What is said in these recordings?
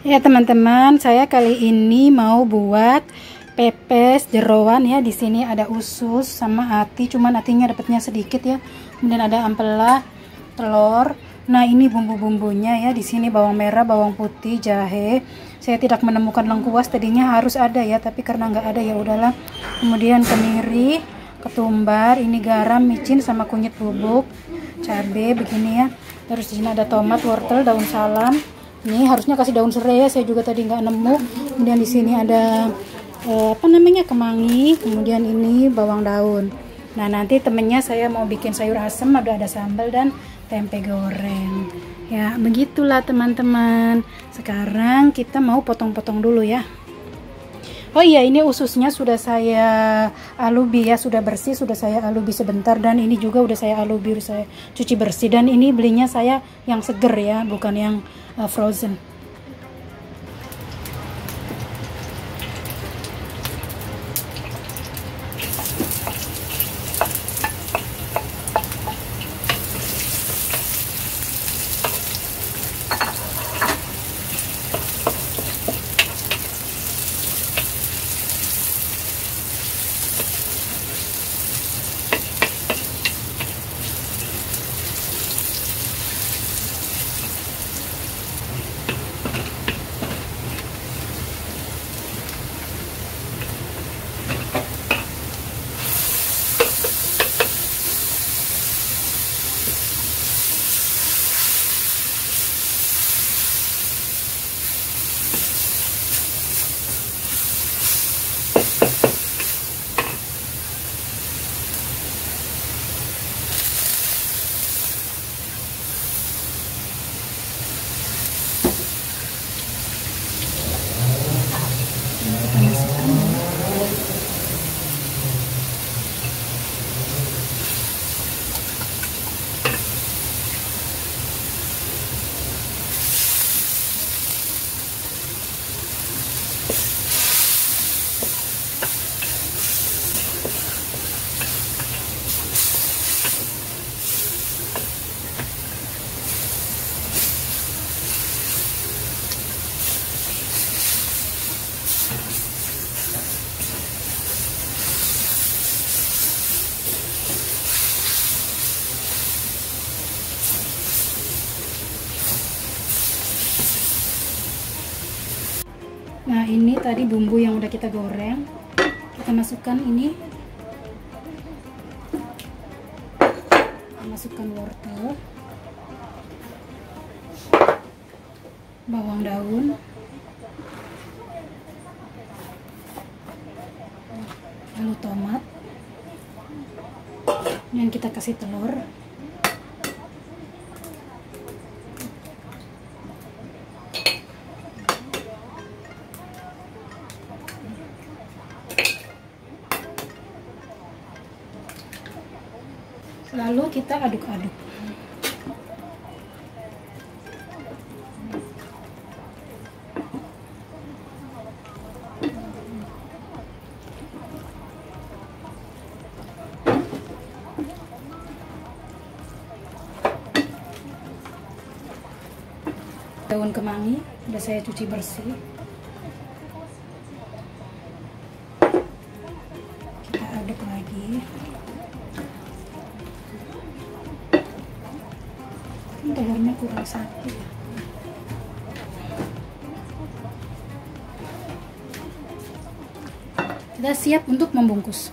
Ya teman-teman, saya kali ini mau buat pepes jeroan ya. Di sini ada usus sama ati, cuman atinya dapatnya sedikit ya. Kemudian ada ampela, telur. Nah, ini bumbu-bumbunya ya. Di sini bawang merah, bawang putih, jahe. Saya tidak menemukan lengkuas, tadinya harus ada ya, tapi karena nggak ada ya udahlah. Kemudian kemiri, ketumbar, ini garam, micin sama kunyit bubuk, cabai begini ya. Terus di sini ada tomat, wortel, daun salam. Ini harusnya kasih daun serai ya, saya juga tadi nggak nemu. Kemudian di sini ada kemangi, kemudian ini bawang daun. Nah, nanti temennya saya mau bikin sayur asem, ada sambal dan tempe goreng. Ya, begitulah teman-teman. Sekarang kita mau potong-potong dulu ya. Oh iya, ini ususnya sudah saya alubi ya, sudah bersih, sudah saya alubi sebentar, dan ini juga udah saya alubi, udah saya cuci bersih, dan ini belinya saya yang seger ya, bukan yang frozen. Nah, ini tadi bumbu yang udah kita goreng, kita masukkan ini, masukkan wortel, bawang daun, lalu tomat, dan kita kasih telur. Lalu kita aduk-aduk. Daun kemangi udah saya cuci bersih. Kita aduk lagi. Telurnya kurang satu. Kita siap untuk membungkus.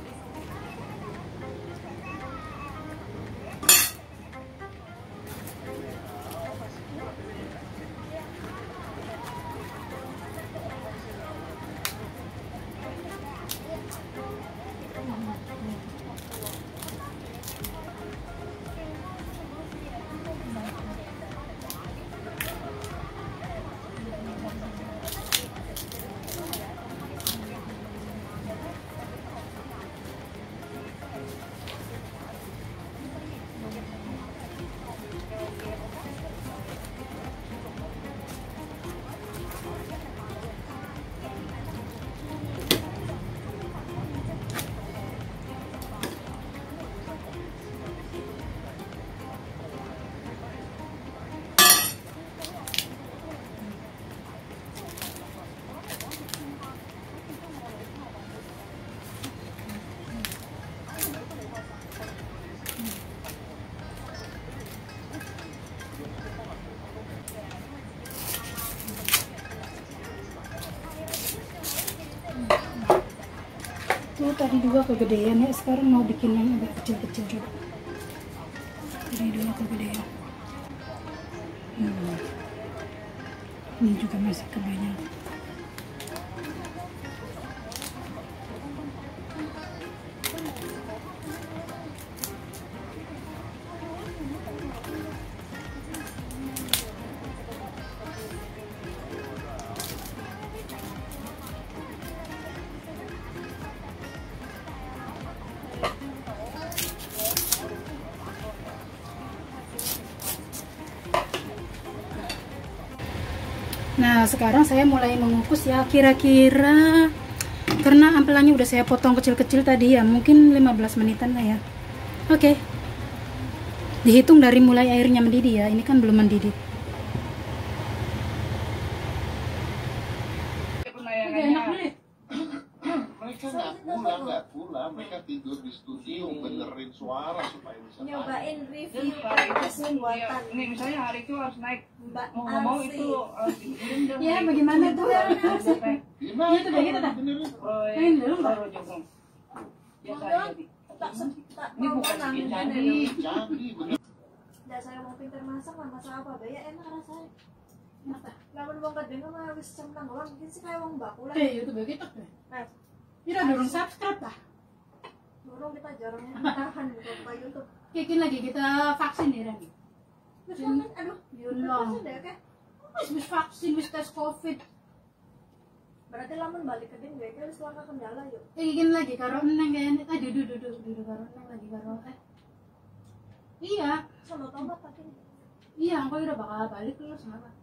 tadi 2 kegedean ya, sekarang mau bikin yang agak kecil-kecil coba. Tadi 2 kegedean. Ini juga masih kebanyakan. Nah, sekarang saya mulai mengukus ya, kira-kira karena ampelannya udah saya potong kecil-kecil tadi ya, mungkin 15 menitan lah ya. Oke. Dihitung dari mulai airnya mendidih ya, ini kan belum mendidih. Mereka nggak pulang, mereka tidur di studio benerin suara supaya bisa nyobain review podcast buatan. Ini misalnya hari itu harus naik Mbak mau Arsi. itu Ya, bagaimana tuh ya? gimana Itu begitu dah. benerin Ini dulu, Mbak. biasa Tak ini mau bukan kan sedikit ambil jadi dari jadi bener nggak saya mau pintar masak lah masak apa ya enak rasanya. Enak. Lamun wong kadang mah wis centang doang mungkin sih kayak wong baku lah. YouTube begitu deh. Nah, Ini udah dorong subscribe dah. dulu kita jarang tahan buka YouTube. Kikin lagi kita vaksin ya, Ren. Terus kan aduh, Yun terus lang. deh kayak Wis vaksin, wis tes COVID. berarti lamun balik ke ding kayak wis langkah kendala yuk. Kikin lagi karo neng kayaknya. Duduk karo neng lagi karo Iya. Sama tomat tadi. Iya, aku udah bakal balik terus nggak apa.